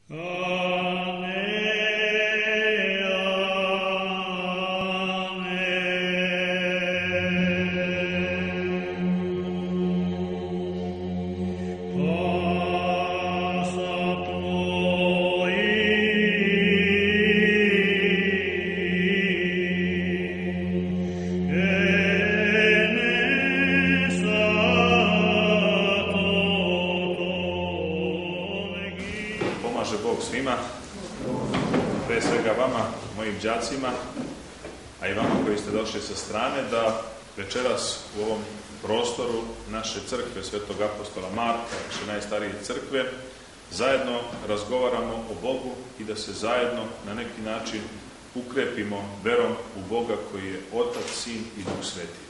đacima, a i vama koji ste došli sa strane, da večeras u ovom prostoru naše crkve Svetog apostola Marka, naše najstarije crkve, zajedno razgovaramo o Bogu i da se zajedno na neki način ukrepimo verom u Boga koji je Otac, Sin i Duh Sveti.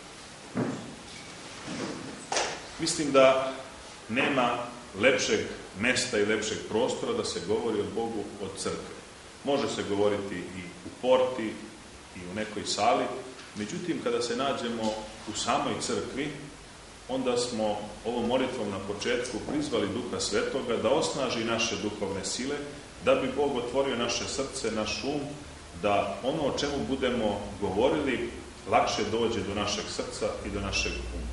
Mislim da nema lepšeg mesta i lepšeg prostora da se govori o Bogu od crkve. Može se govoriti i u porti i u nekoj sali, međutim kada se nađemo u samoj crkvi, onda smo ovom molitvom na početku prizvali Duha Svetoga da osnaži naše duhovne sile, da bi Bog otvorio naše srce, naš um, da ono o čemu budemo govorili lakše dođe do našeg srca i do našeg uma.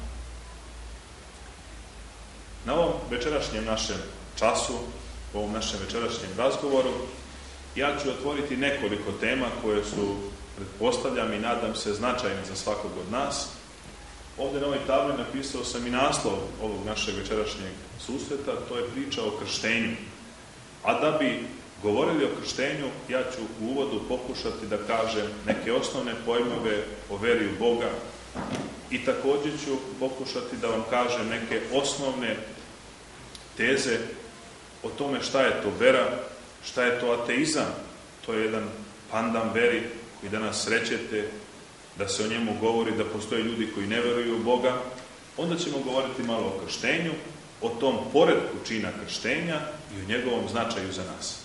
Na ovom večerašnjem našem času, u ovom našem večerašnjem razgovoru, ja ću otvoriti nekoliko tema koje su, pretpostavljam i nadam se, značajne za svakog od nas. Ovdje na ovoj tabli napisao sam i naslov ovog našeg večerašnjeg susreta, to je priča o krštenju. A da bi govorili o krštenju, ja ću u uvodu pokušati da kažem neke osnovne pojmove o veri u Boga i također ću pokušati da vam kažem neke osnovne teze o tome šta je to vera, šta je to ateizam. To je jedan pandan veri koji danas srećete, da se o njemu govori, da postoje ljudi koji ne veruju u Boga. Onda ćemo govoriti malo o krštenju, o tom poretku čina krštenja i o njegovom značaju za nas.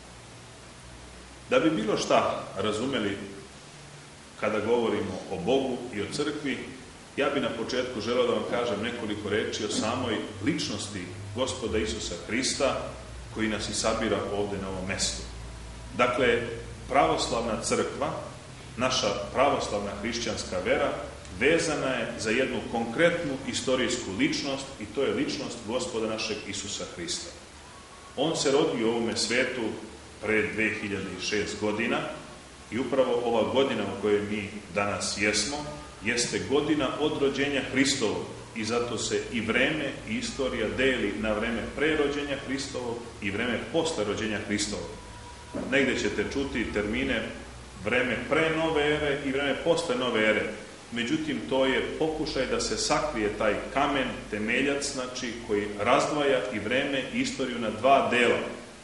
Da bi bilo šta razumeli kada govorimo o Bogu i o crkvi, ja bi na početku želeo da vam kažem nekoliko reči o samoj ličnosti Gospoda Isusa Hrista, koji nas i sabira ovdje na ovom mjestu. Dakle, pravoslavna crkva, naša pravoslavna hrišćanska vera, vezana je za jednu konkretnu istorijsku ličnost i to je ličnost Gospoda našeg Isusa Hrista. On se rodio u ovome svijetu pred 2006 godina i upravo ova godina u kojoj mi danas jesmo, jeste godina od rođenja Hristovog i zato se i vreme i istorija deli na vreme pre rođenja Hristovog i vreme posle rođenja Hristovog. Negdje ćete čuti termine vreme pre nove ere i vreme posle nove ere. Međutim, to je pokušaj da se sakrije taj kamen, temeljac, znači, koji razdvaja i vreme i istoriju na dva dela.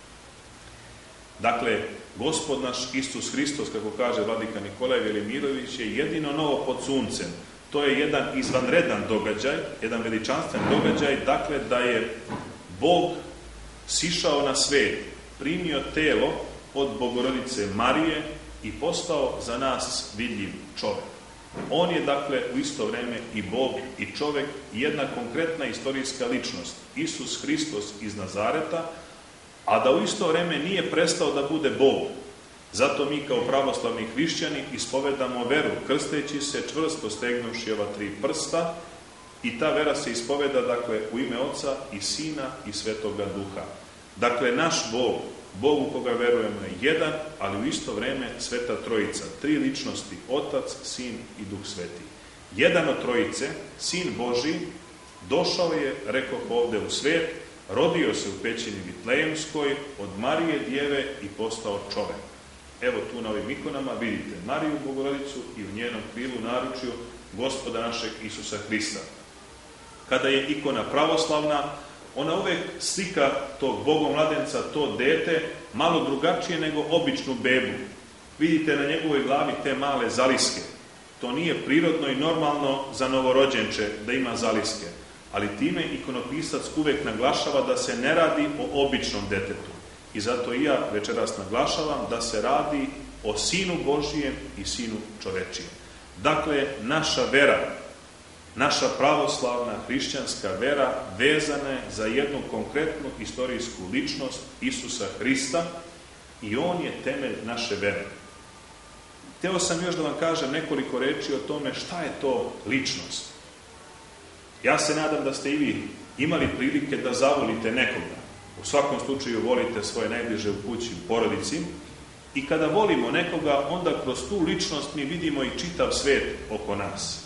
Dakle, Gospod naš Isus Hristos, kako kaže vladika Nikolaj Velimirović, je jedino novo pod suncem. To je jedan izvanredan događaj, jedan veličanstven događaj, dakle da je Bog sišao na svijet, primio telo od Bogorodice Marije i postao za nas vidljiv čovjek. On je dakle u isto vrijeme i Bog i čovjek, jedna konkretna istorijska ličnost, Isus Hristos iz Nazareta, a da u isto vrijeme nije prestao da bude Bog. Zato mi kao pravoslavni hrišćani ispovedamo veru, krsteći se čvrsto stegnuši ova tri prsta i ta vera se ispoveda dakle u ime Oca i Sina i Svetoga Duha. Dakle, naš Bog, Bog u koga verujemo je jedan, ali u isto vrijeme Sveta Trojica, tri ličnosti, Otac, Sin i Duh Sveti. Jedan od trojice, Sin Božji, došao je, rekoh ovdje u svijet, rodio se u pećini Vitlejemskoj od Marije Djeve i postao čovjek. Evo tu na ovim ikonama vidite Mariju Bogorodicu i u njenom krilu naručju Gospoda našeg Isusa Hrista. Kada je ikona pravoslavna, ona uvijek slika tog bogomladenca, to dete, malo drugačije nego običnu bebu. Vidite na njegovoj glavi te male zaliske. To nije prirodno i normalno za novorođenče da ima zaliske, ali time ikonopisac uvijek naglašava da se ne radi o običnom detetu. I zato i ja večeras naglašavam da se radi o Sinu Božijem i Sinu čovečijem. Dakle, naša vera Naša pravoslavna hrišćanska vera vezana je za jednu konkretnu istorijsku ličnost Isusa Hrista i on je temelj naše vere. Hteo sam još da vam kažem nekoliko reči o tome šta je to ličnost. Ja se nadam da ste i vi imali prilike da zavolite nekoga. U svakom slučaju volite svoje najbliže u kući, u porodici. I kada volimo nekoga, onda kroz tu ličnost mi vidimo i čitav svet oko nas.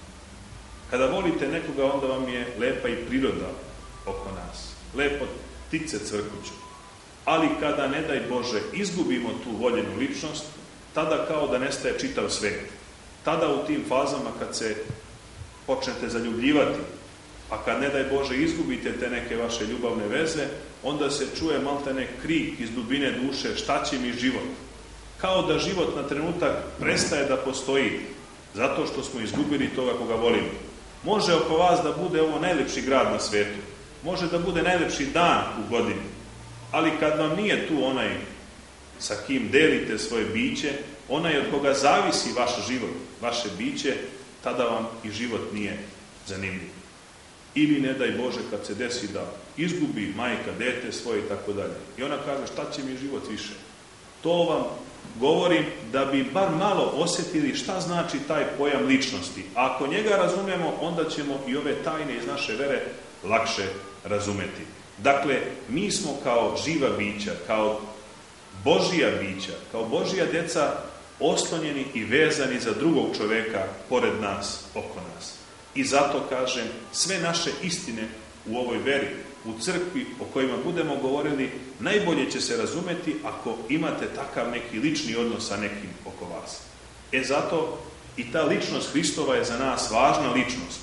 Kada volite nekoga, onda vam je lepa i priroda oko nas. Lepo ptice cvrkuću. Ali kada, ne daj Bože, izgubimo tu voljenu ličnost, tada kao da nestaje čitav svet. Tada u tim fazama kad se počnete zaljubljivati, a kad, ne daj Bože, izgubite te neke vaše ljubavne veze, onda se čuje maltene krik iz dubine duše, šta će mi život? Kao da život na trenutak prestaje da postoji, zato što smo izgubili toga koga volimo. Može oko vas da bude ovo najlepši grad na svetu, može da bude najlepši dan u godini, ali kad vam nije tu onaj sa kim delite svoje biće, onaj od koga zavisi vaš život, vaše biće, tada vam i život nije zanimljiv. Ili, ne daj Bože, kad se desi da izgubi majka dete svoje i tako dalje. I ona kaže, šta će mi život više? To vam govorim da bi bar malo osjetili šta znači taj pojam ličnosti. A ako njega razumemo, onda ćemo i ove tajne iz naše vere lakše razumeti. Dakle, mi smo kao živa bića, kao Božija bića, kao Božija deca oslonjeni i vezani za drugog čoveka pored nas, oko nas. I zato kažem, sve naše istine u ovoj veri, u crkvi o kojima budemo govorili, najbolje će se razumeti ako imate takav neki lični odnos sa nekim oko vas. Zato i ta ličnost Hristova je za nas važna ličnost.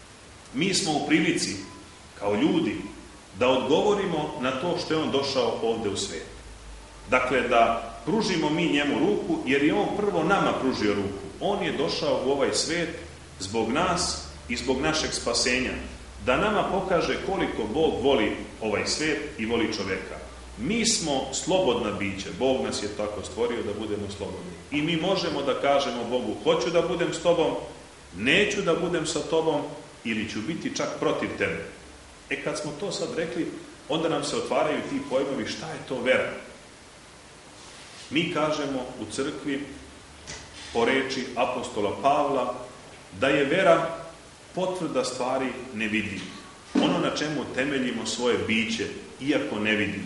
Mi smo u prilici, kao ljudi, da odgovorimo na to što je on došao ovde u svijet. Dakle, da pružimo mi njemu ruku, jer je on prvo nama pružio ruku. On je došao u ovaj svijet zbog nas i zbog našeg spasenja, da nama pokaže koliko Bog voli ovaj svijet i voli čoveka. Mi smo slobodna bića, Bog nas je tako stvorio da budemo slobodni. I mi možemo da kažemo Bogu, hoću da budem s tobom, neću da budem sa tobom ili ću biti čak protiv tebe. Kad smo to sad rekli, onda nam se otvaraju ti pojmovi šta je to vera. Mi kažemo u crkvi, po reči apostola Pavla, da je vera potvrda stvari nevidljivih. Ono na čemu temeljimo svoje biće, iako ne vidimo.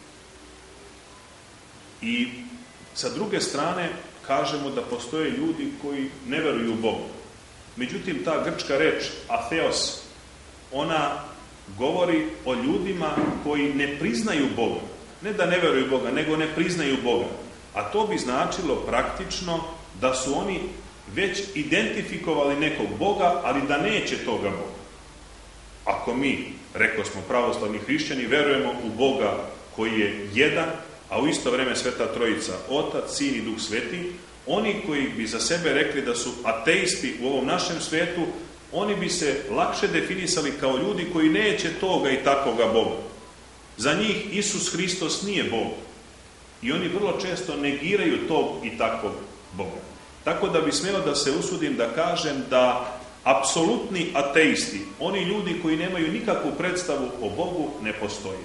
I sa druge strane kažemo da postoje ljudi koji ne veruju u Boga. Međutim, ta grčka reč atheos, ona govori o ljudima koji ne priznaju Boga. Ne da ne veruju Boga, nego ne priznaju Boga. A to bi značilo praktično da su oni već identifikovali nekog Boga, ali da neće toga Boga. Ako mi, rekao smo pravoslavni hrišćani, verujemo u Boga koji je jedan, a u isto vreme Sveta Trojica, Otac, Sin i Duh Sveti, oni koji bi za sebe rekli da su ateisti u ovom našem svetu, oni bi se lakše definisali kao ljudi koji neće toga i takoga Boga. Za njih Isus Hristos nije Bog. I oni vrlo često negiraju tog i takvog Boga. Tako da bi smjelo da se usudim da kažem da apsolutni ateisti, oni ljudi koji nemaju nikakvu predstavu o Bogu, ne postoje.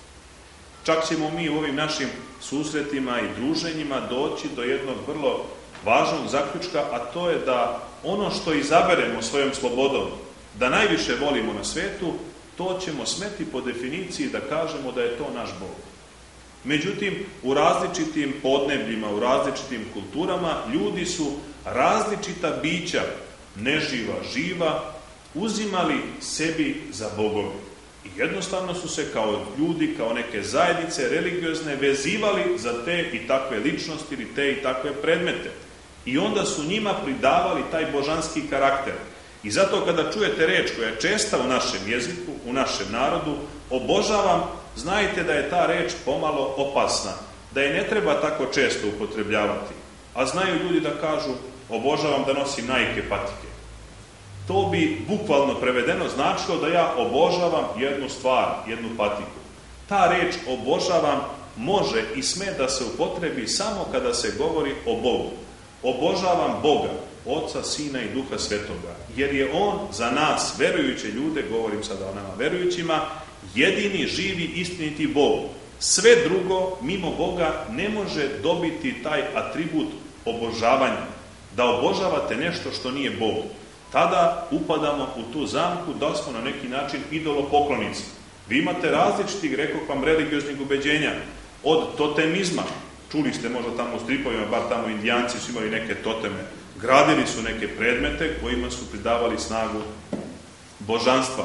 Čak ćemo mi u ovim našim susretima i druženjima doći do jednog vrlo važnog zaključka, a to je da ono što izaberemo svojom slobodom, da najviše volimo na svetu, to ćemo smeti po definiciji da kažemo da je to naš Bog. Međutim, u različitim podnebljima, u različitim kulturama, ljudi su različita bića, neživa, živa, uzimali sebi za bogove. I jednostavno su se kao ljudi, kao neke zajednice religiozne vezivali za te i takve ličnosti ili te i takve predmete. I onda su njima pridavali taj božanski karakter. I zato kada čujete reč koja je česta u našem jeziku, u našem narodu, obožavam, znajte da je ta reč pomalo opasna, da je ne treba tako često upotrebljavati. A znaju ljudi da kažu, obožavam da nosim Nike patike. To bi bukvalno prevedeno značilo da ja obožavam jednu stvar, jednu patiku. Ta reč obožavam može i sme da se upotrebi samo kada se govori o Bogu. Obožavam Boga, Oca, Sina i Duha Svetoga, jer je On za nas, verujuće ljude, govorim sada o nama verujućima, jedini, živi, istiniti Bog. Sve drugo, mimo Boga, ne može dobiti taj atribut obožavanja, da obožavate nešto što nije Bog. Tada upadamo u tu zamku da smo na neki način idolopoklonici. Vi imate različitih, rekoh vam, religioznih ubeđenja, od totemizma. Čuli ste možda tamo u stripovima, bar tamo Indijanci su imali neke toteme. Gradili su neke predmete kojima su pridavali snagu božanstva.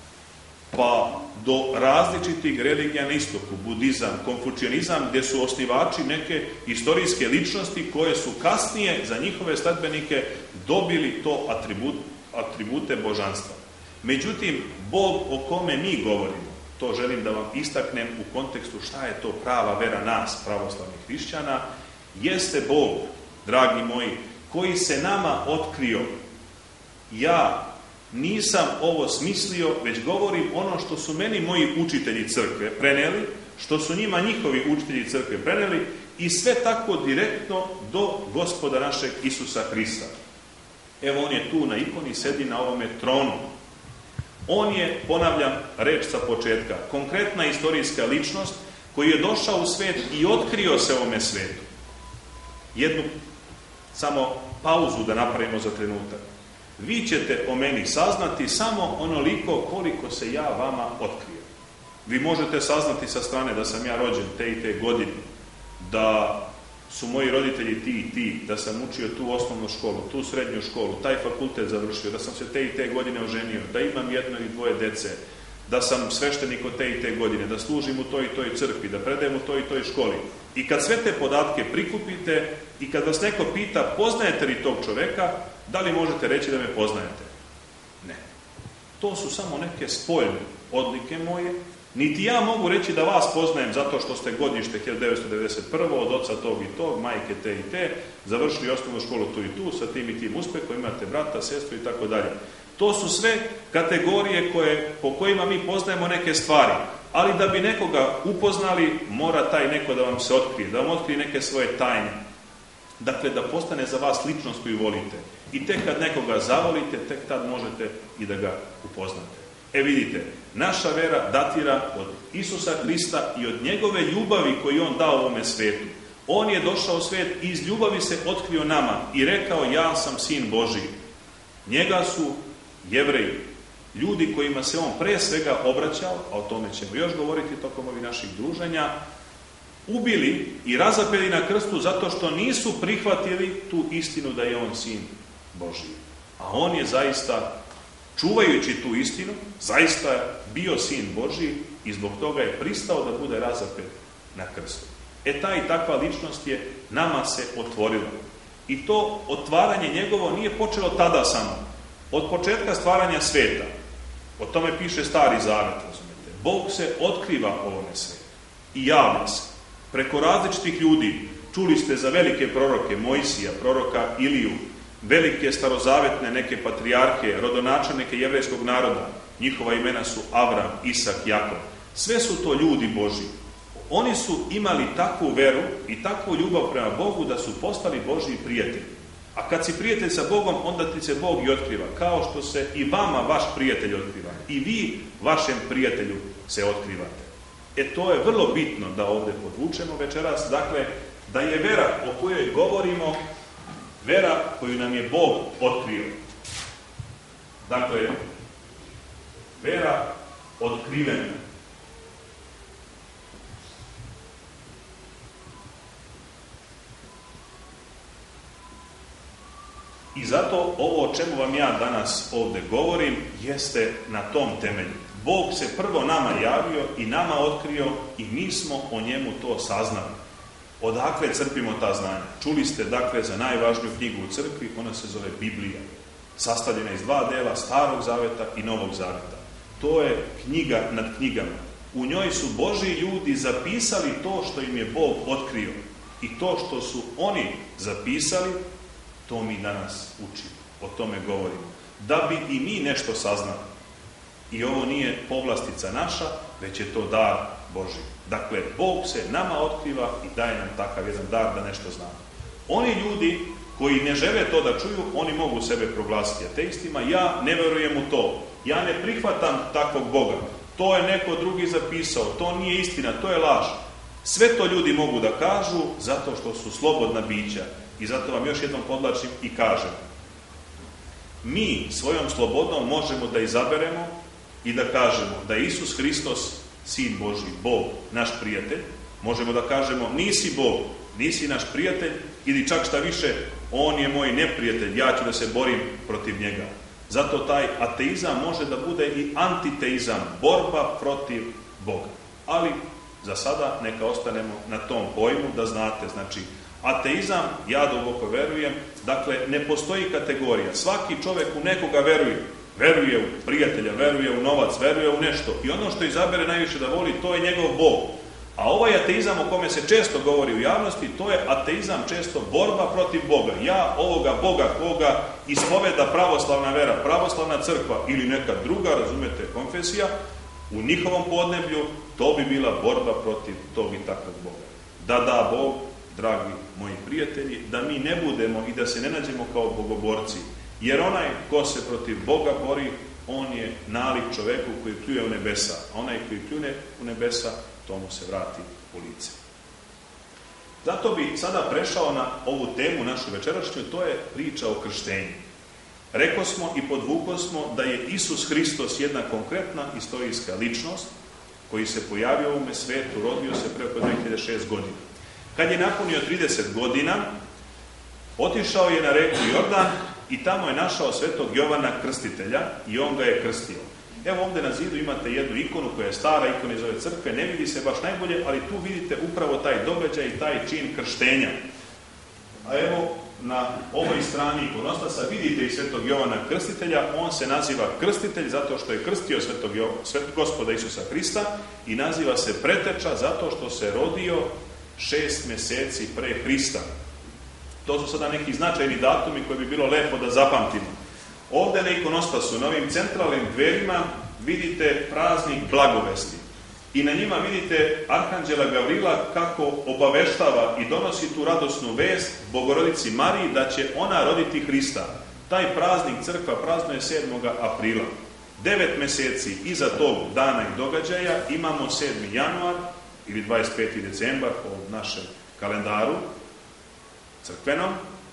Pa do različitih religija na istoku, budizam, konfucijanizam, gdje su osnivači neke istorijske ličnosti koje su kasnije za njihove sledbenike dobili to atribute božanstva. Međutim, Bog o kome mi govorimo, to želim da vam istaknem u kontekstu šta je to prava vera nas, pravoslavnih hrišćana, jeste Bog, dragi moji, koji se nama otkrio. Ja nisam ovo smislio, već govorim ono što su meni moji učitelji crkve preneli, što su njima njihovi učitelji crkve preneli i sve tako direktno do Gospoda našeg Isusa Hrista. Evo on je tu na ikoni, sedi na ovome tronu. On je, ponavljam, reč sa početka, konkretna istorijska ličnost koji je došao u svet i otkrio se ovome svetu. Jednu samo pauzu da napravimo za trenutak. Vi ćete o meni saznati samo onoliko koliko se ja vama otkrio. Vi možete saznati sa strane da sam ja rođen te i te godine, da su moji roditelji ti i ti, da sam učio tu osnovnu školu, tu srednju školu, taj fakultet završio, da sam se te i te godine oženio, da imam jedno ili dvoje dece, da sam sveštenik od te i te godine, da služim u toj i toj crkvi, da predajem u toj i toj školi. I kad sve te podatke prikupite i kad vas neko pita poznajete li tog čoveka, da li možete reći da me poznajete? Ne. To su samo neke spoljne odlike moje. Niti ja mogu reći da vas poznajem zato što ste godište 1991. od oca tog i tog, majke te i te, završili osnovnu školu tu i tu, sa tim i tim uspehom, imate brata, sestru i tako dalje. To su sve kategorije po kojima mi poznajemo neke stvari. Ali da bi nekoga upoznali, mora taj neko da vam se otkrije, da vam otkrije neke svoje tajne. Dakle, da postane za vas ličnost koju volite. I tek kad nekoga zavolite, tek tad možete i da ga upoznate. Vidite, naša vera datira od Isusa Hrista i od njegove ljubavi koju on dao ovome svetu. On je došao u svet i iz ljubavi se otkrio nama i rekao ja sam sin Božji. Njega su Jevreji, ljudi kojima se on pre svega obraćao, a o tome ćemo još govoriti tokom ovih naših druženja, ubili i razapeli na krstu zato što nisu prihvatili tu istinu da je on sin Božji. A on je zaista, čuvajući tu istinu, zaista bio sin Božji i zbog toga je pristao da bude razapet na krstu. Ta i takva ličnost je nama se otvorila. I to otvaranje njegovo nije počelo tada samo. Od početka stvaranja sveta, o tome piše Stari Zavet, razumete. Bog se otkriva ovome svetu i javlja se. Preko različitih ljudi, čuli ste za velike proroke, Mojsija, proroka Iliju, velike starozavetne neke patrijarhe, rodonačelnike jevrejskog naroda. Njihova imena su Avram, Isak, Jakov. Sve su to ljudi Božji. Oni su imali takvu veru i takvu ljubav prema Bogu da su postali Božji prijatelji. A kad si prijatelj sa Bogom, onda ti se Bog i otkriva, kao što se i vama vaš prijatelj otkriva. I vi vašem prijatelju se otkrivate. To je vrlo bitno da ovdje podvučemo večeras. Dakle, da je vera o kojoj govorimo, vera koju nam je Bog otkrio. Dakle, vera otkrivena. I zato ovo o čemu vam ja danas ovdje govorim jeste na tom temelju. Bog se prvo nama javio i nama otkrio i mi smo o njemu to saznali. Odakle crpimo ta znanja? Čuli ste dakle za najvažniju knjigu u crkvi, ona se zove Biblija. Sastavljena iz 2 dela, Starog Zaveta i Novog Zaveta. To je knjiga nad knjigama. U njoj su Božji ljudi zapisali to što im je Bog otkrio. I to što su oni zapisali, to mi danas učimo, o tome govorimo. Da bi i mi nešto saznali. I ovo nije povlastica naša, već je to dar Božji. Dakle, Bog se nama otkriva i daje nam takav jedan dar da nešto znamo. Oni ljudi koji ne žele to da čuju, oni mogu sebe proglasiti ateistima. Ja ne verujem u to. Ja ne prihvatam takvog Boga. To je neko drugi zapisao. To nije istina, to je laž. Sve to ljudi mogu da kažu zato što su slobodna bića. I zato vam još jednom podlačim i kažem. Mi svojom slobodom možemo da izaberemo i da kažemo da je Isus Hristos, Sin Božji, Bog, naš prijatelj. Možemo da kažemo nisi Bog, nisi naš prijatelj ili čak šta više, on je moj neprijatelj, ja ću da se borim protiv njega. Zato taj ateizam može da bude i antiteizam, borba protiv Boga. Ali za sada neka ostanemo na tom pojmu da znate, znači ateizam, ja duboko verujem, dakle ne postoji kategorija, svaki čovjek u nekoga veruje. Veruje u prijatelja, veruje u novac, veruje u nešto i ono što izabere najviše da voli, to je njegov Bog. A ovaj ateizam o kome se često govori u javnosti, to je ateizam često borba protiv Boga. Ja ovoga Boga koga ispoveda pravoslavna vera, pravoslavna crkva ili neka druga, razumete, konfesija, u njihovom podneblju, to bi bila borba protiv tog i takvog Boga. Da Bog, dragi moji prijatelji, da mi ne budemo i da se ne nađemo kao bogoborci. Jer onaj ko se protiv Boga bori, on je nalik čoveku koji pljuje u nebesa. A onaj koji pljune u nebesa, to mu se vrati u lice. Zato bi sada prešao na ovu temu našu večerašnju, to je priča o krštenju. Rekao smo i podvukli smo da je Isus Hristos jedna konkretna istorijska ličnost koji se pojavio u ovome svetu, rodio se preko 2006 godina. Kad je napunio 30 godina, otišao je na reku Jordan i tamo je našao svetog Jovana Krstitelja i on ga je krstio. Evo ovdje na zidu imate jednu ikonu koja je stara, ikona iz ove crkve, ne vidi se baš najbolje, ali tu vidite upravo taj događaj i taj čin krštenja. A evo na ovoj strani ikonostasa vidite i svetog Jovana Krstitelja, on se naziva krstitelj zato što je krstio svetog Gospoda Isusa Hrista i naziva se preteča zato što se rodio 6 mjeseci pre Hrista. To su sada neki značajni datumi koji bi bilo lepo da zapamtimo. Ovdje na ikonostasu, na ovim centralnim dverima, vidite praznik blagovesti. I na njima vidite arhanđela Gavrila kako obaveštava i donosi tu radosnu vest Bogorodici Mariji da će ona roditi Hrista. Taj praznik crkva praznuje 7. aprila. 9 mjeseci iza tog dana i događaja imamo 7. januar ili 25. decembar po našem kalendaru crkvenom.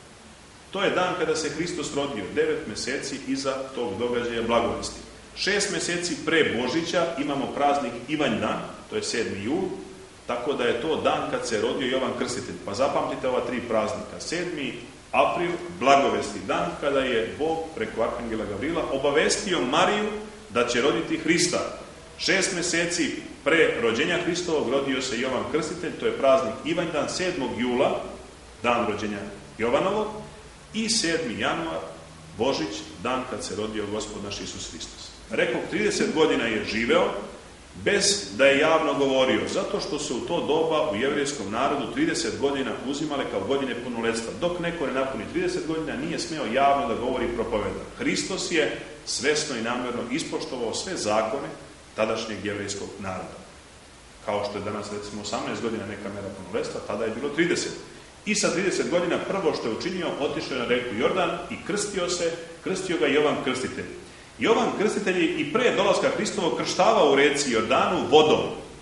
To je dan kada se Hristos rodio, 9 mjeseci iza tog događaja blagovesti. 6 mjeseci pre Božića imamo praznik Ivanjdan, to je 7. jul, tako da je to dan kad se rodio Jovan Krstitelj. Pa zapamtite ova 3 praznika. 7. april, blagovesti, dan kada je Bog preko arhangela Gavrila obavestio Mariju da će roditi Hrista. 6 mjeseci pre rođenja Hristovog rodio se Jovan Krstitelj, to je praznik Ivanjdan, 7. jula, dan rođenja Jovanovog, i 7. januar, Božić, dan kad se rodio Gospod naš Isus Hristos. Rekao, 30 godina je živeo bez da je javno govorio, zato što se u to doba u jevrijskom narodu 30 godina uzimale kao godine punoletstva. Dok neko ne napuni 30 godina, nije smeo javno da govori i propoveda. Hristos je svesno i namjerno ispoštovao sve zakone tadašnjeg jevrijskog naroda. Kao što je danas recimo 18 godina neka mera punoletstva, tada je bilo 30. I sa 30 godina prvo što je učinio, otišao je na reku Jordan i krstio ga Jovan Krstitelj. Jovan Krstitelj je i pre dolaska Hristovog krštavao u reci Jordanu vodom.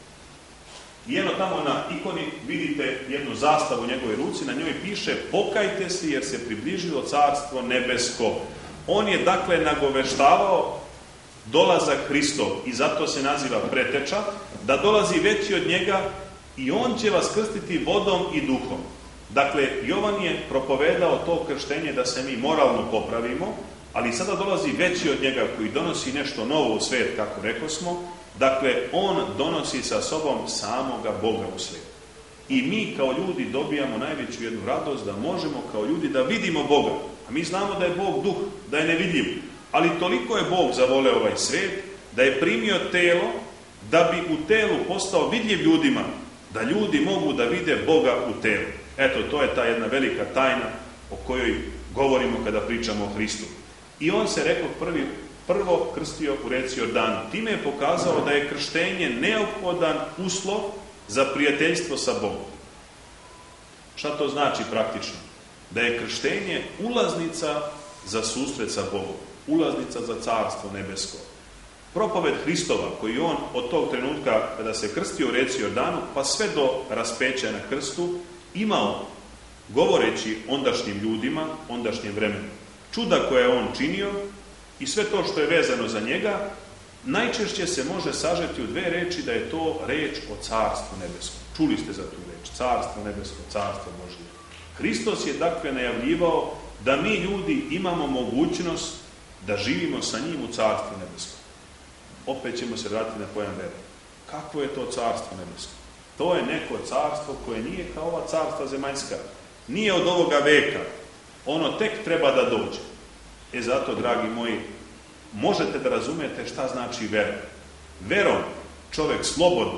I jedno tamo na ikoni vidite jednu zastavu u njegovoj ruci, na njoj piše pokajte se jer se približilo carstvo nebesko. On je dakle nagoveštavao dolazak Hristov i zato se naziva preteča, da dolazi veći od njega i on će vas krstiti vodom i duhom. Dakle, Jovan je propovedao to krštenje da se mi moralno popravimo, ali sada dolazi veći od njega koji donosi nešto novo u svijet, kako rekao smo. Dakle, on donosi sa sobom samoga Boga u svijet. I mi kao ljudi dobijamo najveću jednu radost da možemo kao ljudi da vidimo Boga. A mi znamo da je Bog duh, da je nevidljiv. Ali toliko je Bog zavoleo ovaj svijet da je primio telo da bi u telu postao vidljiv ljudima, da ljudi mogu da vide Boga u telu. Eto, to je ta jedna velika tajna o kojoj govorimo kada pričamo o Hristu. I on se, rekao, prvo krstio u reci Jordanu. Time je pokazao da je krštenje neophodan uslov za prijateljstvo sa Bogom. Šta to znači praktično? da je krštenje ulaznica za susret sa Bogom, ulaznica za Carstvo nebesko. Propoved Hristova, koji on od tog trenutka kada se krstio u rijeci Jordanu, pa sve do raspeća na krstu, imao, govoreći ondašnjim ljudima, ondašnjem vremenu, čuda koje je on činio i sve to što je vezano za njega, najčešće se može sažeti u dve reči da je to reč o Carstvu nebeskom. Čuli ste za tu reč, Carstvo nebesko, Carstvo Božje. Hristos je dakle najavljivao da mi ljudi imamo mogućnost da živimo sa njim u Carstvu nebeskom. Opet ćemo se vratiti na pojam vere. Kakvo je to Carstvo nebesko? To je neko carstvo koje nije kao ova carstva zemaljska. Nije od ovoga veka. Ono tek treba da dođe. Zato, dragi moji, možete da razumete šta znači vera. Verom čovjek slobodno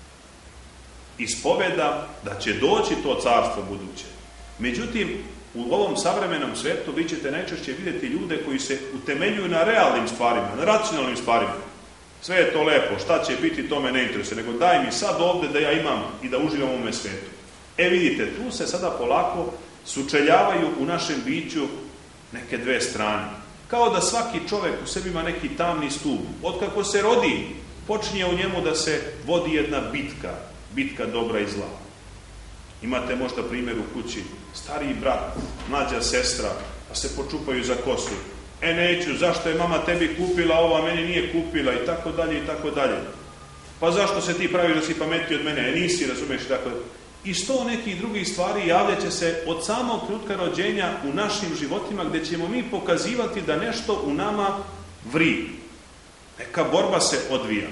ispoveda da će doći to carstvo buduće. Međutim, u ovom savremenom svetu vi ćete najčešće vidjeti ljude koji se utemeljuju na realnim stvarima, na racionalnim stvarima. Sve je to lepo, šta će biti, to me ne interesuje, nego daj mi sad ovdje da ja imam i da uživam u ovome svetu. Vidite, tu se sada polako sučeljavaju u našem biću neke dve strane. Kao da svaki čovjek u sebi ima neki tamni stup. Otkako se rodi, počinje u njemu da se vodi jedna bitka dobra i zla. Imate možda primjer u kući, stariji brat, mlađa sestra, pa se počupaju za kosu. Neću, zašto je mama tebi kupila ovo, a meni nije kupila, i tako dalje, i tako dalje. Pa zašto se ti praviš da si pametniji od mene, nisi, razumiješ, tako. I sto nekih drugih stvari javljat će se od samog trenutka rođenja u našim životima, gdje ćemo mi pokazivati da nešto u nama vri. Neka borba se odvija.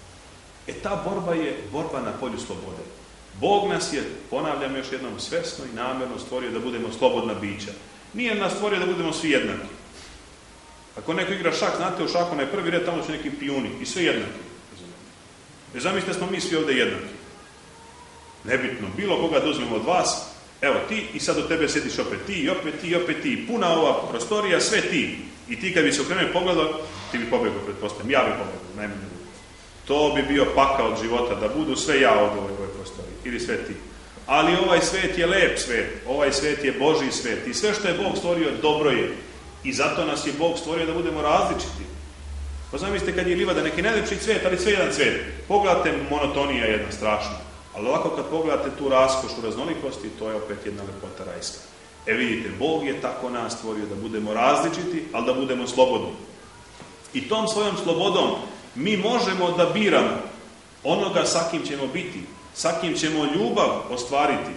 Ta borba je borba na polju slobode. Bog nas je, ponavljam još jednom, svesno i namjerno stvorio da budemo slobodna bića. Nije nas stvorio da budemo svi jednaki. Ako neko igra šah, znate, u šahu na prvi red, tamo su neki pijuni i svi jednaki. Zamislite, smo mi svi ovdje jednaki. Nebitno, bilo koga da uzmemo od vas, evo ti i sad od tebe sjediš opet ti, i opet ti, i opet ti. Puna ova prostorija, sve ti. I ti kad bi se okrenuo pogledao, ti bi pobjegao, pretpostavljam, ja bi pobjegao, najmanje. To bi bio pakao od života, da budu sve ja od ovoj prostoriji, ili sve ti. Ali ovaj svet je lep svet, ovaj svet je Božji svet i sve što je Bog stvorio dobro je. I zato nas je Bog stvorio da budemo različiti. Pa zamislite kad je livada neki najlepši cvet, ali sve jedan cvet. Pogledajte, monotonija jedna strašna. Ali ovako kad pogledate tu raskošu raznolikosti, to je opet jedna lepota rajska. Vidite, Bog je tako nas stvorio da budemo različiti, ali da budemo slobodni. I tom svojom slobodom mi možemo da biramo onoga sa kim ćemo biti, sa kim ćemo ljubav ostvariti.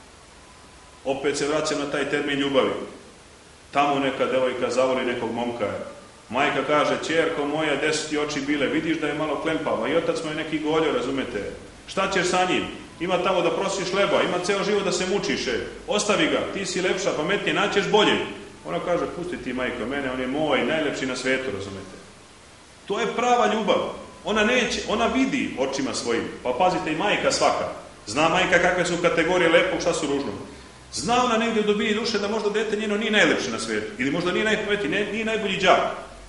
Opet se vraćam na taj termin ljubavi. Tamo neka devojka zavoli nekog momka. Majka kaže, ćerko moja, 10 oči bile, vidiš da je malo klempava. I otac mu je neki goljo, razumete. Šta ćeš sa njim? Ima tamo da prosiš hleba, ima ceo život da se mučiš. Ostavi ga, ti si lepša, pametnije, naćeš bolje. Ona kaže, pusti ti majko mene, on je moj, najlepši na svijetu, razumete. To je prava ljubav. Ona neće, ona vidi očima svojim. Pa pazite, i majka svaka. Zna majka kakve su kategorije lepog, šta su ružnog. Zna ona negdje u dubini duše da možda dete njeno nije najlepše na svijetu. Ili možda nije najpametniji, nije najbolji đak.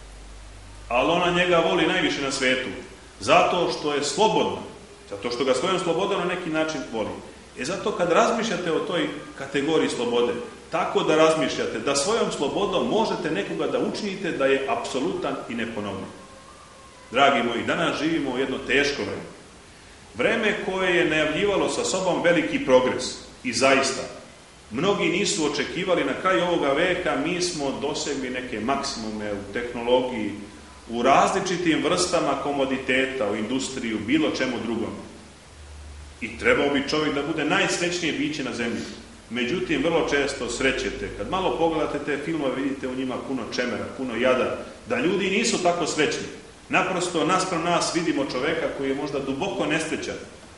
Ali ona njega voli najviše na svijetu. Zato što je slobodna. Zato što ga svojom slobodom na neki način voli. Zato kad razmišljate o toj kategoriji slobode, tako da razmišljate da svojom slobodom možete nekoga da učinite da je apsolutan i neponovljiv. Dragi moji, danas živimo u jedno teško vreme. Vreme koje je najavljivalo sa sobom veliki progres. I zaista, mnogi nisu očekivali na kraju ovoga veka, mi smo dosegli neke maksimume u tehnologiji, u različitim vrstama komoditeta, u industriju, bilo čemu drugom. I trebao bi čovjek da bude najsrećnije biće na zemlji. Međutim, vrlo često srećete. Kad malo pogledate te filmove, vidite u njima puno čemera, puno jada, da ljudi nisu tako srećni. Naprosto, naspram nas vidimo čovjeka koji je možda duboko nesrećan.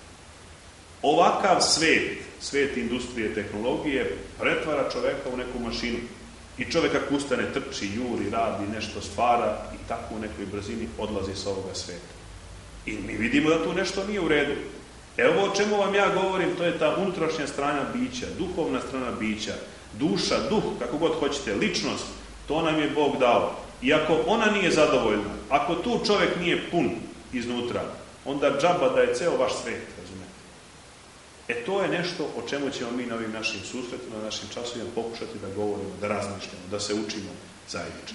Ovakav svet industrije, tehnologije, pretvara čovjeka u neku mašinu. I čovjek kako ustane, trči, juri, radi, nešto stvara i tako u nekoj brzini odlazi sa ovoga sveta. I mi vidimo da tu nešto nije u redu. Evo o čemu vam ja govorim, to je ta unutrašnja strana bića, duhovna strana bića, duša, duh, kako god hoćete, ličnost, to nam je Bog dao. I ako ona nije zadovoljna, ako tu čovjek nije pun iznutra, onda džaba da je ceo vaš svet, razumete. To je nešto o čemu ćemo mi na ovim našim susretima, na našim časovima pokušati da govorimo, da razmišljamo, da se učimo zajednički.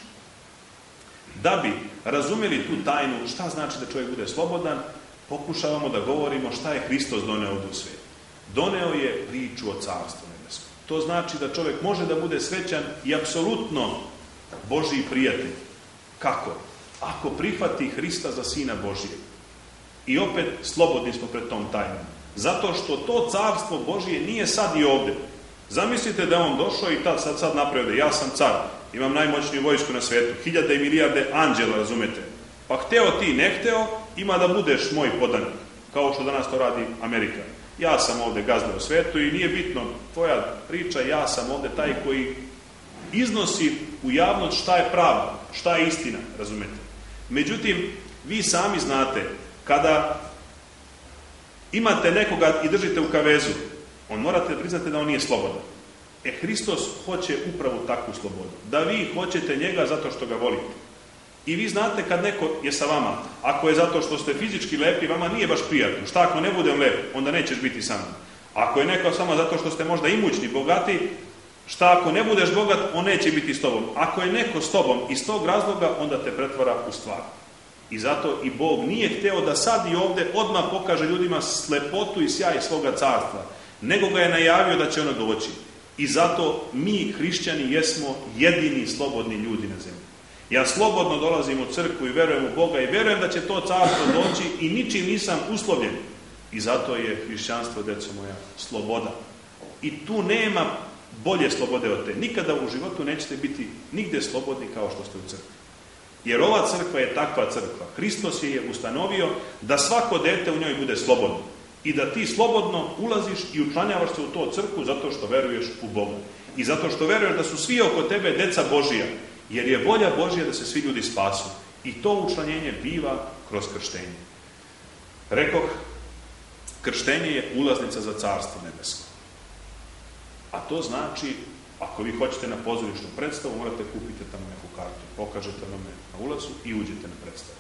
Da bi razumjeli tu tajnu šta znači da čovjek bude slobodan, pokušavamo da govorimo šta je Hristos doneo ovdje u svijet. Doneo je priču o Carstvu nebeskom. To znači da čovjek može da bude srećan i apsolutno Božji prijatelj. Kako? Ako prihvati Hrista za Sina Božijeg. I opet slobodni smo pred tom tajnom. Zato što to Carstvo Božije nije sad i ovdje. Zamislite da je on došao i sad napravio da ja sam car, imam najmoćniju vojsku na svijetu, 1000 i milijarde anđela, razumete? Pa hteo ti, ne hteo, ima da budeš moj podanik, kao što danas to radi Amerika. Ja sam ovdje gazda u svijetu i nije bitno tvoja priča, ja sam ovdje taj koji iznosi u javnost šta je pravo, šta je istina, razumete? Međutim, vi sami znate, kada imate nekoga i držite u kavezu, on morate priznati da on nije slobodan. Hristos hoće upravo takvu slobodu. Da vi hoćete njega zato što ga volite. I vi znate kad neko je sa vama, ako je zato što ste fizički lepi, vama nije baš prijatno. Šta ako ne budem lep, onda nećeš biti sa mnom. Ako je neko samo zato što ste možda imućni, bogati, šta ako ne budeš bogat, on neće biti s tobom. Ako je neko s tobom iz tog razloga, onda te pretvara u stvar. I zato i Bog nije hteo da sad i ovdje odmah pokaže ljudima slepotu i sjaj svoga carstva, nego ga je najavio da će ono doći. I zato mi, hrišćani, jesmo jedini slobodni ljudi na zemlji. Ja slobodno dolazim u crkvu i verujem u Boga i verujem da će to carstvo doći i ničim nisam uslovljen. I zato je hrišćanstvo, djeco moja, sloboda. I tu nema bolje slobode od te. Nikada u životu nećete biti nigdje slobodni kao što ste u crkvi. Jer ova crkva je takva crkva. Hristos je ustanovio da svako dete u njoj bude slobodno. I da ti slobodno ulaziš i učlanjavaš se u to crkvu zato što veruješ u Boga. I zato što veruješ da su svi oko tebe deca Božija. Jer je volja Božja da se svi ljudi spasu. I to učlanjenje biva kroz krštenje. Rekoh, krštenje je ulaznica za Carstvo nebesko. A to znači, ako vi hoćete na pozorišnu predstavu, morate kupiti tamo neku kartu. Pokažete nam na ulazu i uđete na predstavu.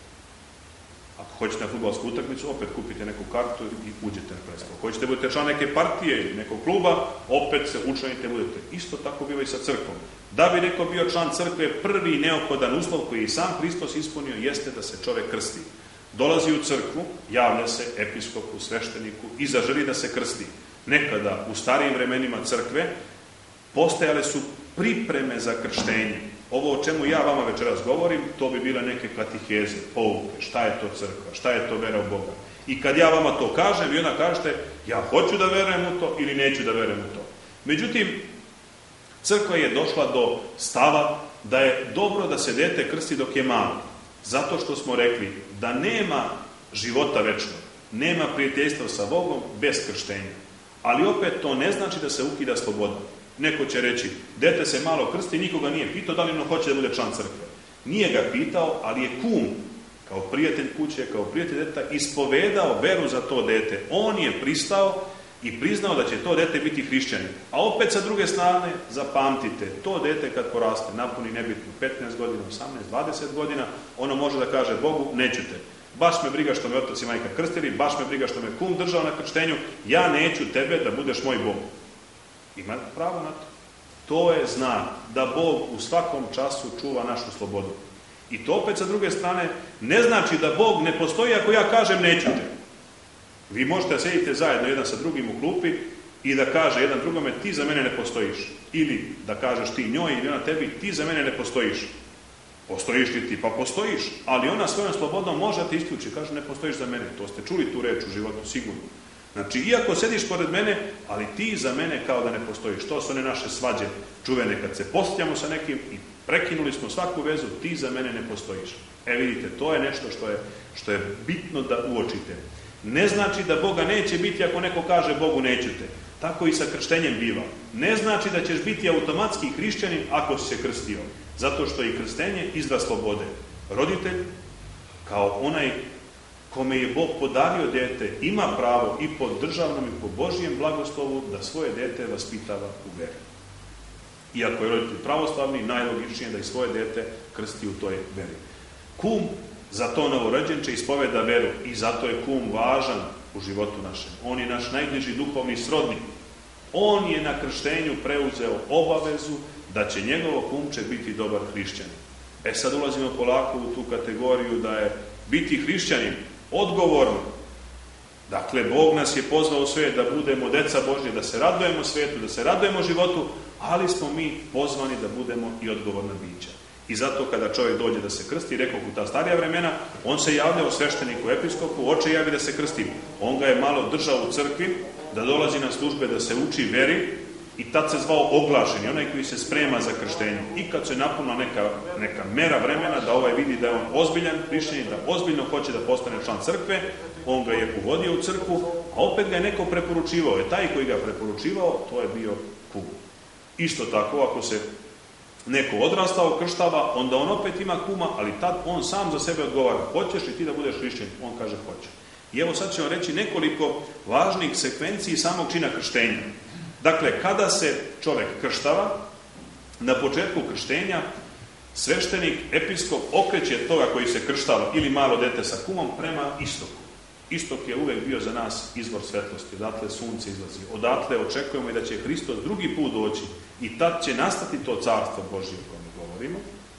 Ako hoćete na fudbalsku utakmicu, opet kupite neku kartu i uđete na predstavu. Ako hoćete budete član neke partije ili nekog kluba, opet se učlanite, budete. Isto tako biva i sa crkvom. Da bi neko bio član crkve, prvi neophodan uslov koji je sam Hristos ispunio jeste da se čovjek krsti. Dolazi u crkvu, javlja se episkopu, svešteniku i zaželi da se krsti. Nekada, u starijim vremenima crkve, postojale su pripreme za krštenje. Ovo o čemu ja vama večeras govorim, to bi bile neke katiheze, pouke, šta je to crkva, šta je to vera u Boga. I kad ja vama to kažem, vi onda kažete, ja hoću da verujem u to ili neću da verujem u to. Međutim, crkva je došla do stava da je dobro da se dete krsti dok je malo. Zato što smo rekli da nema života večnog, nema prijateljstva sa Bogom bez krštenja. Ali opet to ne znači da se ukida sloboda. Neko će reći, dete se malo krsti, nikoga nije pitao da li ono hoće da bude član crkve. Nije ga pitao, ali je kum, kao prijatelj kuće, kao prijatelj deta, ispovedao veru za to dete. On je pristao i priznao da će to dete biti hrišćanin. A opet sa druge strane, zapamtite, to dete kad poraste, napuni nebitno 15 godina, 18, 20 godina, ono može da kaže Bogu, neću te. Baš me briga što me otac i majka krstili, baš me briga što me kum držao na krštenju, ja neću tebe da budeš moj Bog. Ima pravo na to. To je znak da Bog u svakom času čuva našu slobodu. I to opet sa druge strane ne znači da Bog ne postoji ako ja kažem neću te. Vi možete sjediti zajedno jedan sa drugim u klupi i da kaže jedan drugome ti za mene ne postojiš. Ili da kažeš ti njoj ili ona tebi ti za mene ne postojiš. Postojiš li ti? Pa postojiš. Ali ona svojom slobodom može te isključi. Kaže ne postojiš za mene. To ste čuli tu reč u životu sigurno. Znači, iako sediš pored mene, ali ti za mene kao da ne postojiš. To su one naše svađe čuvene kad se posjećamo sa nekim i prekinuli smo svaku vezu, ti za mene ne postojiš. Vidite, to je nešto što je bitno da uočite. Ne znači da Boga neće biti ako neko kaže Bogu neću te. Tako i sa krštenjem biva. Ne znači da ćeš biti automatski hrišćanin ako si se krstio. Zato što je krštenje izraz slobode. Roditelj, kao onaj kome je Bog podario dete, ima pravo i po državnom i po Božijem blagoslovu da svoje dete vaspitava u veri. Iako je roditelj pravoslavni, najlogičnije da i svoje dete krsti u toj veri. Kum za to novorođenče ispoveda veru i zato je kum važan u životu našem. On je naš najbliži duhovni srodnik. On je na krštenju preuzeo obavezu da će njegovo kumče biti dobar hrišćanin. Sad ulazimo polako u tu kategoriju da je biti hrišćanin odgovorno. Dakle, Bog nas je pozvao u svijet da budemo deca Božje, da se radujemo svijetu, da se radujemo životu, ali smo mi pozvani da budemo i odgovorna bića. I zato kada čovjek dođe da se krsti, rekao u ta starija vremena, on se javljao svešteniku, episkopu, oče javi da se krstim. On ga je malo držao u crkvi, da dolazi na službe, da se uči veri, i tad se zvao oglašeni, onaj koji se sprema za krštenje. I kad se napunila neka mera vremena da ovaj vidi da je on ozbiljan hrišćanin, da ozbiljno hoće da postane član crkve, on ga je uvodio u crkvu, a opet ga je neko preporučivao. Taj koji ga preporučivao, to je bio kum. Isto tako, ako se neko odrastao, krštava, onda on opet ima kuma, ali tad on sam za sebe odgovara. Hoćeš li ti da budeš hrišćanin? On kaže hoće. I evo sad ćemo reći nekoliko važnih sekvenciji samog čina krštenja. Dakle, kada se čovjek krštava, na početku krštenja sveštenik, episkop okreće toga koji se krštava ili malo dete sa kumom prema istoku. Istok je uvek bio za nas izvor svetlosti, odatle sunce izlazi. Odatle očekujemo i da će Hristos drugi put doći i tad će nastati to carstvo Božje o kojem govorimo.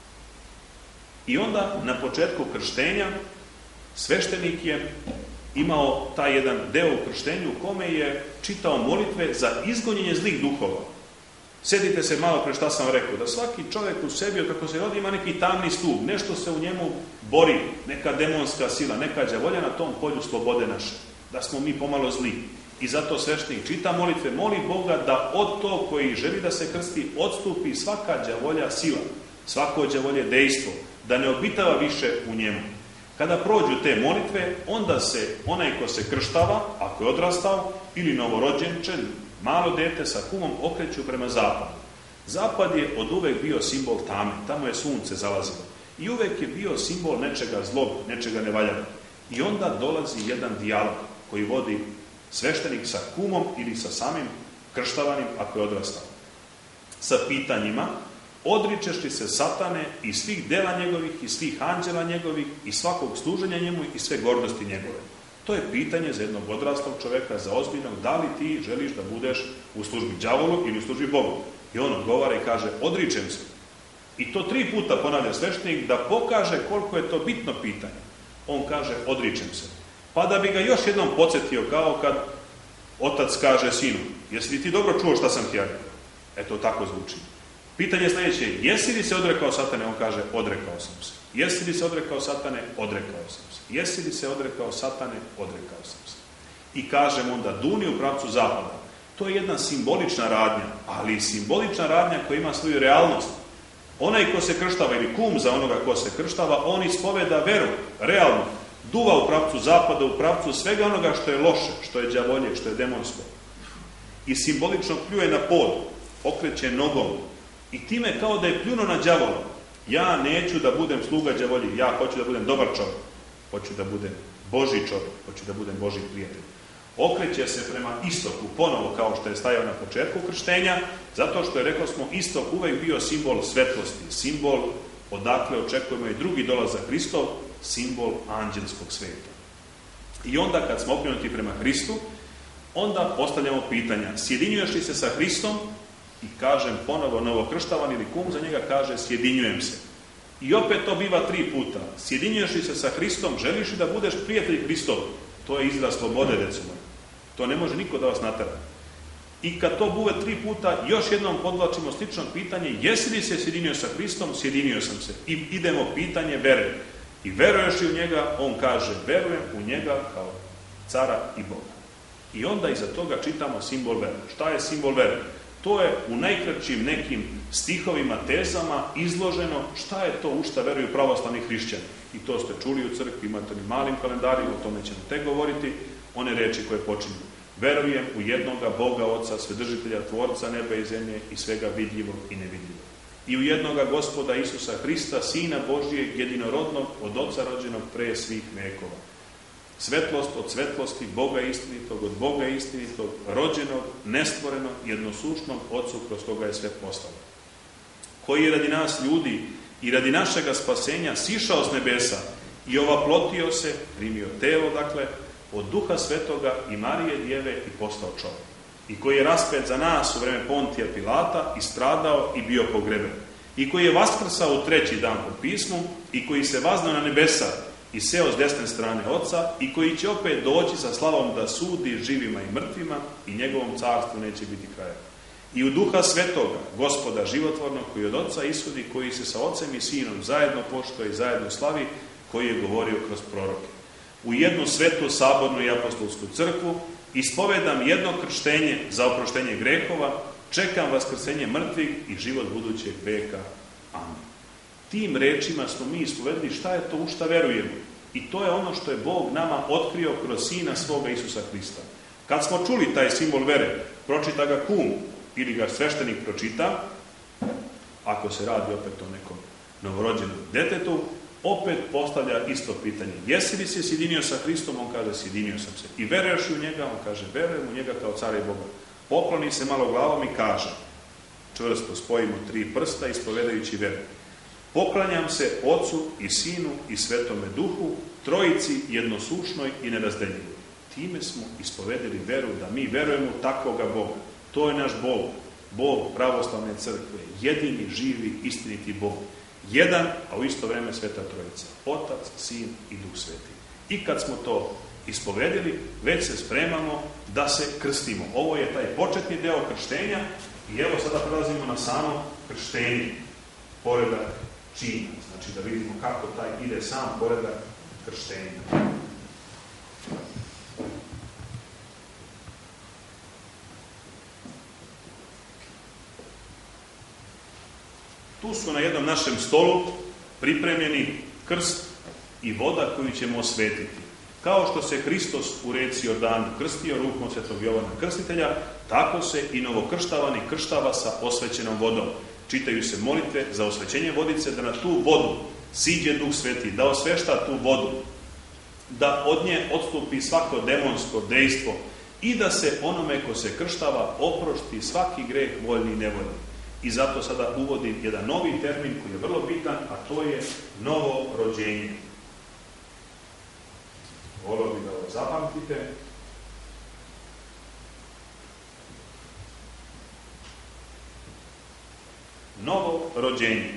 I onda na početku krštenja sveštenik je imao taj jedan deo u krštenju u kome je čitao molitve za izgonjenje zlih duhova. Sjetite se malo pre šta sam rekao, da svaki čovjek u sebi, kako se rodi, ima neki tamni stup, nešto se u njemu bori, neka demonska sila, neka đavolja na tom polju slobode naše, da smo mi pomalo zli. I zato sveštenik čita molitve, moli Boga da od tog koji želi da se krsti odstupi svaka đavolja sila, svako đavolje dejstvo, da ne obitava više u njemu. Kada prođu te molitve, onda se onaj ko se krštava, ako je odrastao, ili novorođenčan, malo dete sa kumom okreću prema zapadu. Zapad je od uvek bio simbol tame, tamo je sunce zalazilo. I uvek je bio simbol nečega zlog, nečega nevaljanog. I onda dolazi jedan dijalog koji vodi sveštenik sa kumom ili sa samim krštavanim ako je odrastao. Sa pitanjima: odričeš li se satane i svih dela njegovih i svih anđela njegovih i svakog služenja njemu i sve gordosti njegove? To je pitanje za jednog odraslog čovjeka, za ozbiljnog, da li ti želiš da budeš u službi đavolu ili u službi Bogu? I on odgovara i kaže: odričem se. I to 3 puta ponavlja sveštenik da pokaže koliko je to bitno pitanje. On kaže: odričem se. Pa da bi ga još jednom podsjetio, kao kad otac kaže sinu: jesi li ti dobro čuo šta sam ti rekao? Eto, tako zvuči. Pitanje sljedeće: jesi li se odrekao satane? On kaže: odrekao sam se. Jesi li se odrekao satane? Odrekao sam se. Jesi li se odrekao satane? Odrekao sam se. I kažem onda: duni u pravcu zapada. To je jedna simbolična radnja, ali simbolična radnja koja ima svoju realnost. Onaj ko se krštava ili kum za onoga ko se krštava, on ispoveda veru, realno, duva u pravcu zapada, u pravcu svega onoga što je loše, što je đavolje, što je demonsko. I simbolično pljuje na pod, okreće nogom. I time kao da je pljuno na đavola. Ja neću da budem sluga đavolji, ja hoću da budem dobar čovjek. Hoću da budem Božji čovjek, hoću da budem Božji prijatelj. Okreće se prema istoku, ponovo kao što je stajao na početku krštenja, zato što je, rekao smo, istok uvijek bio simbol svetlosti, simbol odakle očekujemo i drugi dolazak Hristov, simbol anđelskog sveta. I onda kad smo okrenuti prema Hristu, onda postavljamo pitanja: sjedinjuješ li se sa Hristom? I kažem ponovo, novokrštavan ili kum za njega kaže: sjedinjujem se. I opet to biva 3 puta. Sjedinjuješ li se sa Hristom? Želiš li da budeš prijatelj Hristov? To je izraz slobode, recimo. To ne može niko da vas natera. I kad to bude 3 puta, još jednom podvlačimo slično pitanje: jesi li se sjedinio sa Hristom? Sjedinio sam se. I idemo pitanje vere. I veruješ li u njega? On kaže: verujem u njega kao cara i Boga. I onda iza toga čitamo simbol vere. Šta je simbol vere? To je u najkraćim nekim stihovima, tezama izloženo šta je to u šta veruju pravoslavni hrišćani. I to ste čuli u crkvi, imate ni malim kalendarima, o tome ćemo tek govoriti, one reči koje počinju: verujem u jednoga Boga Oca, Svedržitelja, Tvorca neba i zemlje i svega vidljivog i nevidljivog. I u jednoga Gospoda Isusa Hrista, Sina Božijeg, jedinorodnog, od Oca rođenog pre svih vekova. Svetlost od svetlosti, Boga istinitog od Boga istinitog, rođenog, nestvorenog, jednosušnog Otcu kroz koga je sve postalo. Koji je radi nas ljudi i radi našega spasenja sišao s nebesa i ovaplotio se, primio telo, dakle, od Duha Svetoga i Marije Djeve i postao čovjek. I koji je raspet za nas u vreme Pontija Pilata i stradao i bio pogreben. I koji je vaskrsao u 3. dan po pismu i koji se vaznao na nebesa i seo s desne strane Oca i koji će opet doći sa slavom da sudi živima i mrtvima i njegovom carstvu neće biti kraja. I u Duha Svetoga, Gospoda životvornog, koji od Oca ishodi, koji se sa Ocem i Sinom zajedno poštuje i zajedno slavi, koji je govorio kroz proroke. U jednu svetu, sabornu i apostolsku crkvu ispovedam jedno krštenje za oproštenje grehova, čekam vaskrsenje mrtvih i život budućeg veka. Amen. Tim rečima smo mi ispovedili šta je to u šta verujemo. I to je ono što je Bog nama otkrio kroz Sina svoga Isusa Hrista. Kad smo čuli taj simbol vere, pročita ga kum ili ga sveštenik pročita, ako se radi opet o nekom novorođenom detetu, opet postavlja isto pitanje. Jesi li se sjedinio sa Hristom? On kaže, sjedinio sam se. I veruješ u njega? On kaže, verujem u njega kao cara i Boga. Pokloni se malo glavom i kaže, čvrsto spojimo 3 prsta ispovedajući veru. Poklanjam se Ocu i Sinu i Svetome Duhu, trojici jednosušnoj i nerazdeljivoj. Time smo ispovedili veru da mi verujemo u takvoga Boga. To je naš Bog, Bog pravoslavne crkve, jedini, živi, istiniti Bog. Jedan, a u isto vreme Sveta Trojica. Otac, Sin i Duh Sveti. I kad smo to ispovedili, već se spremamo da se krstimo. Ovo je taj početni deo krštenja i evo sada prelazimo na samo krštenje, poredak čina. Znači da vidimo kako taj ide sam poredak krštenja. Tu su na jednom našem stolu pripremljeni krst i voda koju ćemo osvetiti. Kao što se Hristos u reci Jordanu krstio rukom Svetog Jovana Krstitelja, tako se i novokrštavani krštava sa osvećenom vodom. Čitaju se molitve za osvećenje vodice, da na tu vodu siđe Duh Sveti, da osvešta tu vodu, da od nje odstupi svako demonsko dejstvo i da se onome ko se krštava oprošti svaki greh voljni i nevoljni. I zato sada uvodim jedan novi termin koji je vrlo bitan, a to je novo rođenje. Volio bih da ovo zapamtite. Novo rođenje.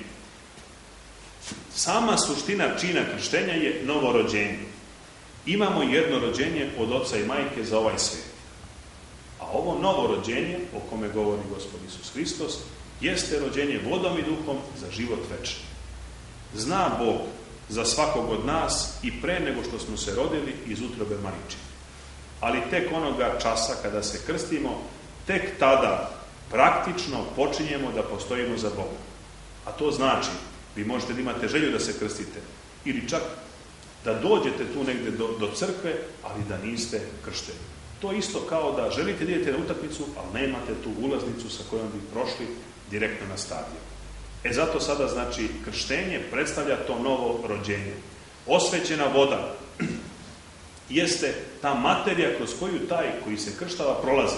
Sama suština čina krštenja je novo rođenje. Imamo jedno rođenje od Oca i Majke za ovaj svijet. A ovo novo rođenje, o kome govori Gospod Isus Hristos, jeste rođenje vodom i duhom za život večni. Zna Bog za svakog od nas i pre nego što smo se rodili iz utrobe majčine. Ali tek onoga časa kada se krstimo, tek tada praktično počinjemo da postojimo za Boga. A to znači, vi možete da imate želju da se krstite ili čak da dođete tu negde do crkve, ali da niste kršteni. To je isto kao da želite da idete na utakmicu, ali nemate tu ulaznicu sa kojom bi prošli direktno na stadion. Zato sada znači krštenje predstavlja to novo rođenje. Osvećena voda jeste ta materija kroz koju taj koji se krštava prolazi.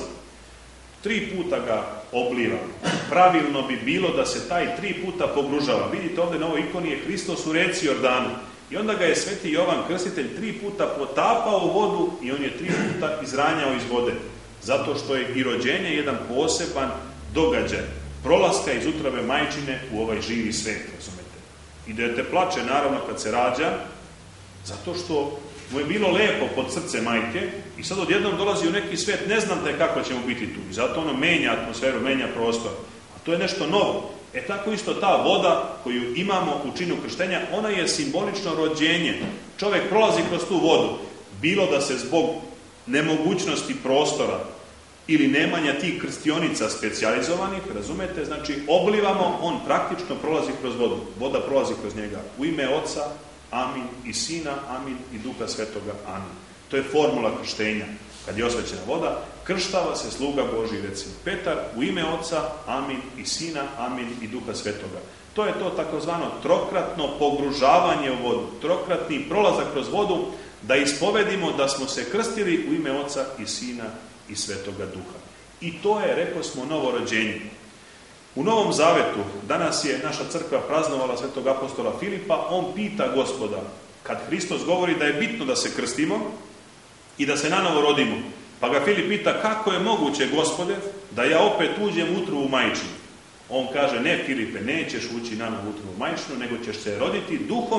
3 puta ga obliva. Pravilno bi bilo da se taj 3 puta pogružava. Vidite ovdje na ovoj ikoni je Hristos u reci Jordanu. I onda ga je sveti Jovan Krstitelj 3 puta potapao u vodu i on je 3 puta izranjao iz vode. Zato što je i rođenje jedan poseban događaj prolaska iz utrobe majčine u ovaj živi svet, razumete. I dete plače naravno kad se rađa, zato što mu je bilo lepo pod srce majke i sad odjednom dolazi u neki svet, ne znam te kako će mu biti tu. I zato ono menja atmosferu, menja prostor. A to je nešto novo. Tako isto ta voda koju imamo u činu krštenja, ona je simbolično rođenje. Čovjek prolazi kroz tu vodu, bilo da se zbog nemogućnosti prostora ili nemanja tih krstionica specijalizovanih, razumete, znači oblivamo, on praktično prolazi kroz vodu. Voda prolazi kroz njega. U ime Oca, amin, i Sina, amin, i Duha Svetoga, amin. To je formula krštenja. Kad je osvećena voda, krštava se sluga Božji, recimo Petar, u ime Oca, amin, i Sina, amin, i Duha Svetoga. To je to takozvano trokratno pogružavanje u vodu, trokratni prolazak kroz vodu, da ispovedimo da smo se krstili u ime Oca i Sina i Svetoga Duha. I to je, rekao smo, novo rođenje. U Novom Zavetu, danas je naša crkva praznovala svetog apostola Filipa, on pita Gospoda, kad Hristos govori da je bitno da se krstimo, i da se nanovo rodimo. Pa ga Filip pita, kako je moguće, Gospode, da ja opet uđem utru u majčinu? On kaže, ne Filipe, nećeš ući nanovo utru u majčinu, nego ćeš se roditi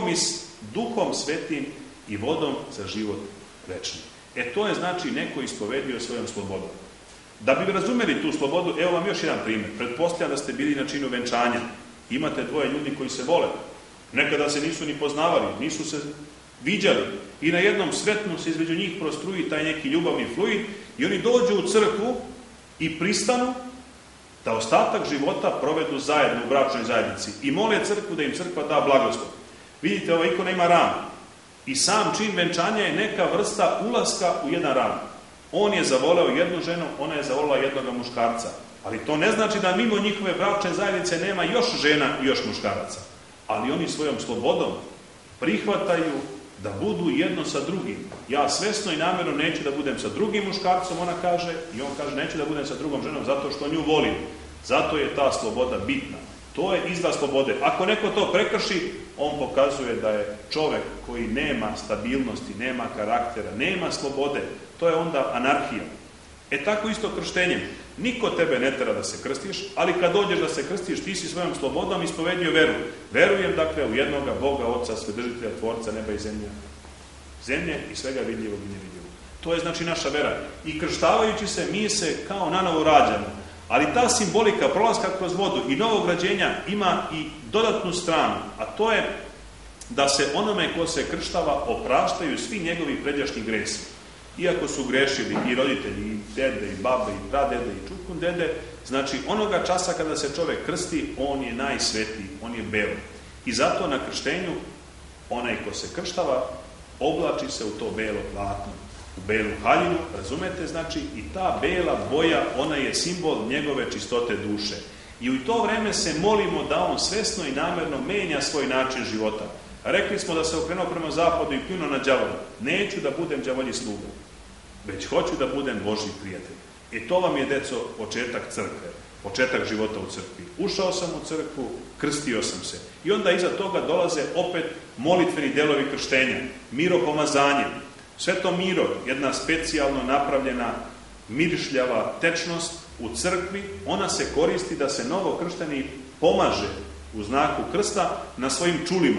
duhom svetim i vodom za život večni. To je znači neko ispovedio svojom slobodom. Da bi razumeli tu slobodu, evo vam još jedan primjer. Pretpostavljam da ste bili na činu venčanja. Imate dvoje ljudi koji se vole. Nekada se nisu ni poznavali, nisu se viđali. I na jednom sretnu se između njih prostruji taj neki ljubavni fluid i oni dođu u crkvu i pristanu da ostatak života provedu zajedno u bračnoj zajednici. I mole crkvu da im crkva da blagoslov. Vidite, ova ikona ima ram. I sam čin venčanja je neka vrsta ulaska u jedan ram. On je zavoleo jednu ženu, ona je zavolila jednog muškarca. Ali to ne znači da mimo njihove bračne zajednice nema još žena i još muškaraca. Ali oni svojom slobodom prihvataju da budu jedno sa drugim. Ja svesno i namjerno neću da budem sa drugim muškarcom, ona kaže, i on kaže neću da budem sa drugom ženom zato što nju volim. Zato je ta sloboda bitna. To je izraz slobode. Ako neko to prekrši, on pokazuje da je čovjek koji nema stabilnosti, nema karaktera, nema slobode. To je onda anarhija. Tako isto krštenjem. Niko tebe ne tera da se krstiš, ali kad dođeš da se krstiš, ti si svojom slobodom ispovedio veru. Verujem, dakle, u jednoga Boga, Oca, Svedržitelja, Tvorca, neba i zemlje. Zemlje i svega vidljivog i nevidljivog. To je znači naša vera. I krštavajući se, mi se kao nanovo rađamo. Ali ta simbolika prolaska kroz vodu i novog rađenja ima i dodatnu stranu, a to je da se onome ko se krštava opraštaju svi njegovi pređašnji gresi. Iako su grešili i roditelji, i dede, i babe, i pradede, i čukun dede, znači onoga časa kada se čovjek krsti, on je najsvetiji, on je belo. I zato na krštenju, onaj ko se krštava, oblači se u to belo platno, u belu haljinu, razumete, znači i ta bela boja, ona je simbol njegove čistote duše. I u to vreme se molimo da on svesno i namjerno menja svoj način života. Rekli smo da se okrenuo prema zapadu i pljunuo na đavola. Neću da budem đavolji sluga, već hoću da budem Božji prijatelj. To vam je, deco, početak crkve, početak života u crkvi. Ušao sam u crkvu, krstio sam se. I onda iza toga dolaze opet molitveni delovi krštenja, miropomazanje. Sveto miro, jedna specijalno napravljena mirišljava tečnost u crkvi, ona se koristi da se novokršteni pomaže u znaku krsta na svojim čulima.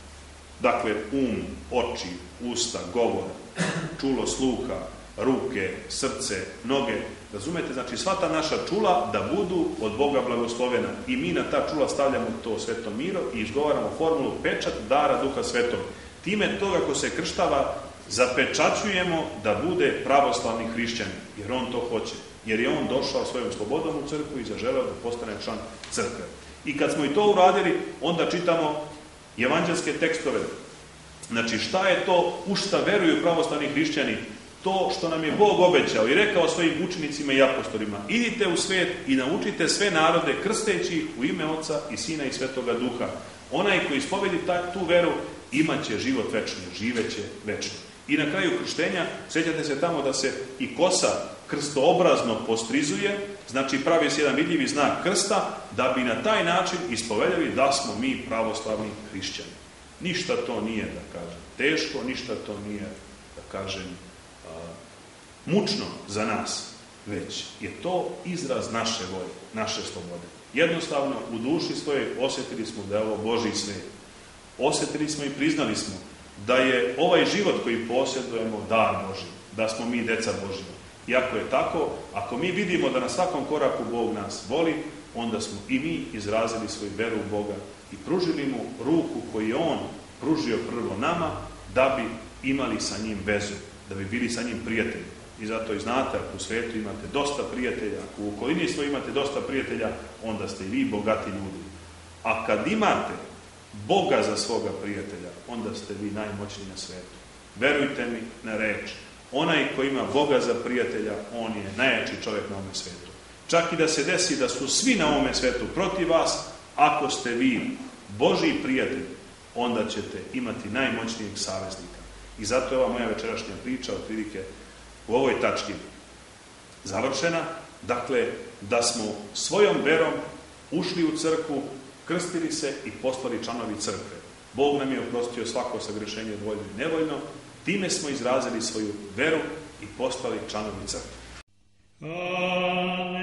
Dakle, oči, usta, govor, čulo sluha, ruke, srce, noge. Razumete? Znači, sva ta naša čula da budu od Boga blagoslovena. I mi na ta čula stavljamo to sveto miro i izgovaramo formulu pečat dara Duha Svetog. Time toga ko se krštava zapečaćujemo da bude pravoslavni hrišćanin, jer on to hoće. Jer je on došao svojom slobodom u crkvu i zaželeo da postane član crkve. I kad smo i to uradili, onda čitamo evanđelske tekstove. Znači, šta je to u šta veruju pravoslavni hrišćani? To što nam je Bog obećao i rekao svojim učenicima i apostolima. Idite u svijet i naučite sve narode krsteći ih u ime Oca i Sina i Svetoga Duha. Onaj koji ispovedi tu veru imat će život večni, živeće večno. I na kraju krštenja, sjećate se tamo da se i kosa krstoobrazno postrizuje, znači pravi se jedan vidljivi znak krsta, da bi na taj način ispovedali da smo mi pravoslavni hrišćani. Ništa to nije, da kažem, teško, ništa to nije, da kažem, mučno za nas, već je to izraz naše volje, naše slobode. Jednostavno, u duši svojoj osjetili smo da je ovo Božji svet. Osjetili smo i priznali smo da je ovaj život koji posjedujemo dar Božji, da smo mi deca Božja. I ako je tako, ako mi vidimo da na svakom koraku Bog nas voli, onda smo i mi izrazili svoju veru u Boga i pružili mu ruku koju je on pružio prvo nama, da bi imali sa njim vezu, da bi bili sa njim prijatelji. I zato i znate, ako u svijetu imate dosta prijatelja, ako u okolini svoj imate dosta prijatelja, onda ste i vi bogati ljudi. A kad imate Boga za svoga prijatelja, onda ste vi najmoćniji na svijetu. Verujte mi na reč. Onaj ko ima Boga za prijatelja, on je najjači čovjek na ovome svijetu. Čak i da se desi da su svi na ovome svijetu protiv vas, ako ste vi Božji prijatelj, onda ćete imati najmoćnijeg saveznika. I zato je ova moja večerašnja priča otprilike u ovoj tački završena. Dakle, da smo svojom verom ušli u crkvu, krstili se i postali članovi crkve. Bog nam je oprostio svako sagrešenje voljno i nevoljno. Time smo izrazili svoju veru i postali članovi crkve. Alleluja.